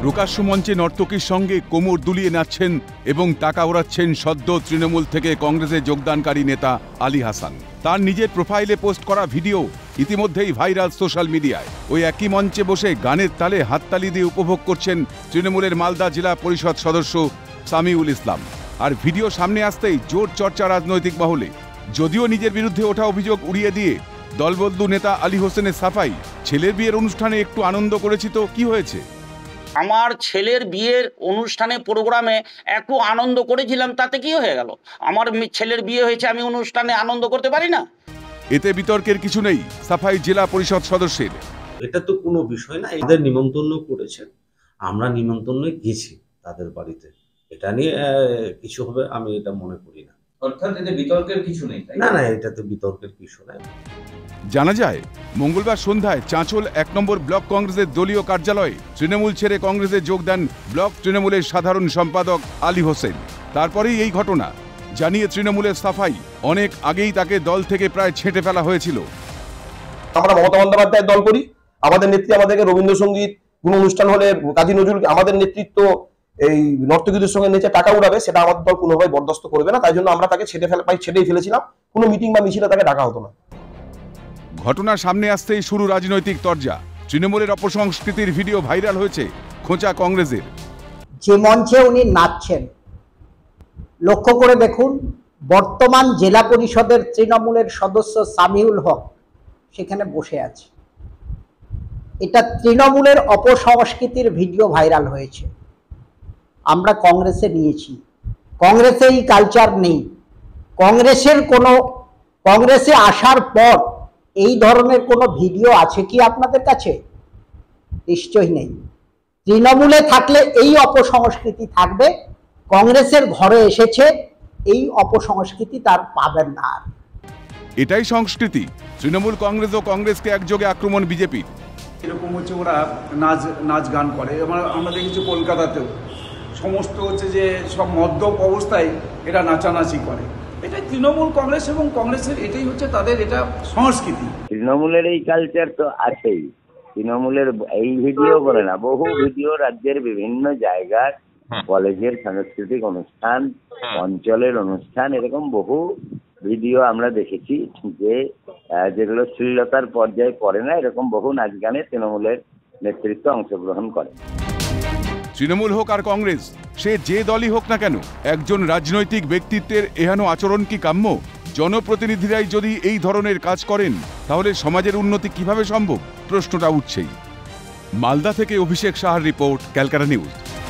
প্রকাশ্য মঞ্চে নর্তকীর সঙ্গে কোমর দুলিয়ে নাচছেন এবং টাকা ওড়াচ্ছেন সদ্য তৃণমূল থেকে কংগ্রেসে যোগদানকারী নেতা আলী হাসান। তার নিজের প্রোফাইলে পোস্ট করা ভিডিও ইতিমধ্যেই ভাইরাল সোশ্যাল মিডিয়ায়। ওই একই মঞ্চে বসে গানের তালে হাততালি দিয়ে উপভোগ করছেন তৃণমূলের মালদা জেলা পরিষদ সদস্য সামিউল ইসলাম। আর ভিডিও সামনে আসতেই জোর চর্চা রাজনৈতিক মহলে। যদিও নিজের বিরুদ্ধে ওঠা অভিযোগ উড়িয়ে দিয়ে দলবদলু নেতা আলী হোসেনের সাফাই, ছেলের বিয়ের অনুষ্ঠানে একটু আনন্দ করেছি তো কি হয়েছে? আমার ছেলের বিয়ের অনুষ্ঠানে প্রোগ্রামে একটু আনন্দ করেছিলাম, তাতে কি হয়ে গেল? আমার ছেলের বিয়ে হয়েছে, আমি অনুষ্ঠানে আনন্দ করতে পারি না? এতে বিতর্কের কিছু নেই সাফাই জেলা পরিষদ সদস্যের। এটা তো কোনো বিষয় না, এদের নিমন্ত্রণ করেছেন, আমরা নিমন্ত্রণে গেছি তাদের বাড়িতে, এটা নিয়ে কিছু হবে আমি এটা মনে করি না। অর্থাৎ এতে বিতর্কের কিছু নেই? না না, এটাতে বিতর্কের কিছু নাই। জানা যায় মঙ্গলবার সন্ধ্যায় চাঁচল ১ নম্বর ব্লক কংগ্রেসের দলীয় কার্যালয়ে তৃণমূল ছেড়ে কংগ্রেসে যোগ দেন ব্লক তৃণমূলের সাধারণ সম্পাদক আলী হোসেন। তারপরেই এই ঘটনা। জানিয়ে তৃণমূলের সাফাই, অনেক আগেই তাকে দল থেকে প্রায় ছেঁটে ফেলা হয়েছিল। আমরা মমতা বন্দ্যোপাধ্যায়ের দল করি, আমাদের নেত্রী আমাদেরকে রবীন্দ্রসঙ্গীত কোনো অনুষ্ঠান হলে কাজী নজরুল আমাদের নেতৃত্ব এই নর্তকীদের সঙ্গে নেচে টাকা উড়াবে, সেটা আমাদের দল কোনোভাবে বরদাস্ত করবে না। তাই জন্য আমরা তাকে ছেড়েই ফেলেছিলাম, কোনো মিটিং বা মিছিলে তাকে ডাকা হতো না। ঘটনা সামনে আসতেই শুরু রাজনৈতিক তরজা। তৃণমূলের অপসংস্কৃতির ভিডিও ভাইরাল হয়েছে খোঁচা কংগ্রেসের। যে মঞ্চে উনি নাচছেন লক্ষ্য করে দেখুন, বর্তমান জেলা পরিষদের তৃণমূলের সদস্য সামিউল হক সেখানে বসে আছে। এটা তৃণমূলের অপসংস্কৃতির ভিডিও ভাইরাল হয়েছে। আমরা কংগ্রেসে নিয়েছি, কংগ্রেসে এই কালচার নেই। কংগ্রেসে আসার পর এই ধরনের কোনো ভিডিও আছে কি আপনাদের কাছে? নিশ্চয়ই নেই। তৃণমূলে থাকলে এই অপসংস্কৃতি থাকবে, কংগ্রেসের ঘরে এসেছে, এই অপসংস্কৃতি তার পাবেন না। এটাই সংস্কৃতি। তৃণমূল কংগ্রেস ও কংগ্রেসকে একযোগে আক্রমণ বিজেপি। এরকম হচ্ছে ওরা নাচ গান করে। আমরা দেখেছি কলকাতাতেও সমস্ত হচ্ছে যে সব মদ্যপ অবস্থায় এরা নাচানাচি করে। এটাই তৃণমূল কংগ্রেস এবং কংগ্রেসের এটাই হচ্ছে তাদের এটা সংস্কৃতি। তৃণমূলের এই কালচার তো আছেই। তৃণমূলের এই ভিডিও করে না, বহু ভিডিও রাজ্যের বিভিন্ন জায়গার কলেজের সাংস্কৃতিক অনুষ্ঠান, অঞ্চলের অনুষ্ঠান, এরকম বহু ভিডিও আমরা দেখেছি যেগুলো শ্লীলতার পর্যায়ে পড়ে না, এরকম বহু নাচ গানে তৃণমূলের নেতৃত্ব অংশগ্রহণ করে। তৃণমূল হোক আর কংগ্রেস, সে যে দলই হোক না কেন, একজন রাজনৈতিক ব্যক্তিত্বের এহেন আচরণ কি কাম্য? জনপ্রতিনিধিরাই যদি এই ধরনের কাজ করেন তাহলে সমাজের উন্নতি কিভাবে সম্ভব? প্রশ্নটা উঠছেই। মালদা থেকে অভিষেক সাহার রিপোর্ট, ক্যালকাটা নিউজ।